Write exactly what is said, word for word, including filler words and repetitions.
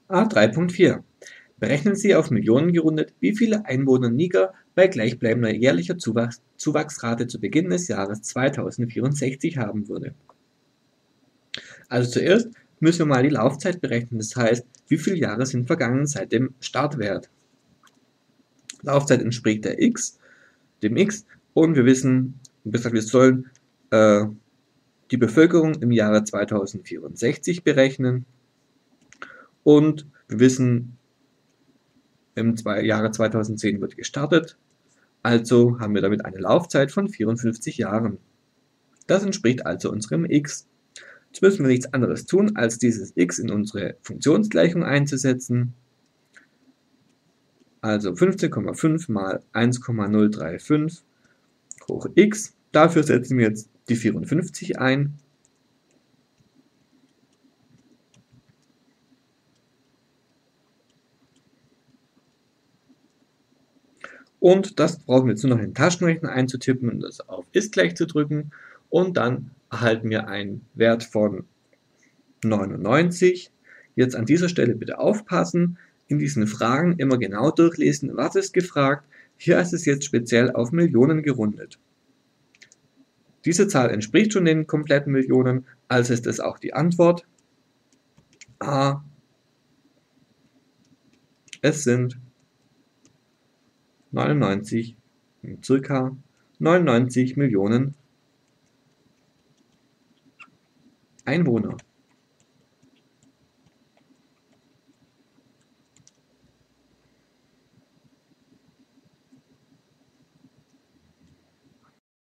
A drei Punkt vier. Berechnen Sie auf Millionen gerundet, wie viele Einwohner Niger bei gleichbleibender jährlicher Zuwachs Zuwachsrate zu Beginn des Jahres zweitausendvierundsechzig haben würde. Also zuerst müssen wir mal die Laufzeit berechnen, das heißt, wie viele Jahre sind vergangen seit dem Startwert. Laufzeit entspricht der x, dem x, und wir wissen, wir sollen äh, die Bevölkerung im Jahre zweitausendvierundsechzig berechnen und wir wissen, im Jahre zweitausendzehn wird gestartet, also haben wir damit eine Laufzeit von vierundfünfzig Jahren. Das entspricht also unserem x. Jetzt müssen wir nichts anderes tun, als dieses x in unsere Funktionsgleichung einzusetzen. Also fünfzehn Komma fünf mal eins Komma null drei fünf hoch x. Dafür setzen wir jetzt die vierundfünfzig ein. Und das brauchen wir jetzt nur noch in den Taschenrechner einzutippen und das auf ist gleich zu drücken. Und dann erhalten wir einen Wert von neunundneunzig. Jetzt an dieser Stelle bitte aufpassen, in diesen Fragen immer genau durchlesen, was ist gefragt. Hier ist es jetzt speziell auf Millionen gerundet. Diese Zahl entspricht schon den kompletten Millionen, also ist es auch die Antwort. A. Es sind neunundneunzig, circa neunundneunzig Millionen Einwohner.